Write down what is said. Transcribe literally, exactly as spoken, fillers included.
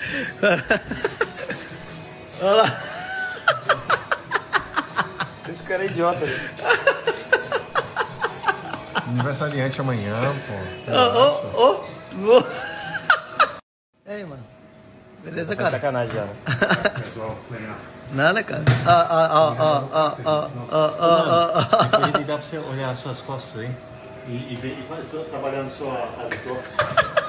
Olha lá. Esse cara é idiota, né? Aniversariante amanhã, pô. Ô, ô, ô. Ei, mano. Beleza, Tá cara? sacanagem já, né? Nada, cara. Ó, ó, ó, ó, ó, ó, ó, ó, ó. Ele dá pra você olhar as suas costas aí. E, e, e faz, trabalhando só a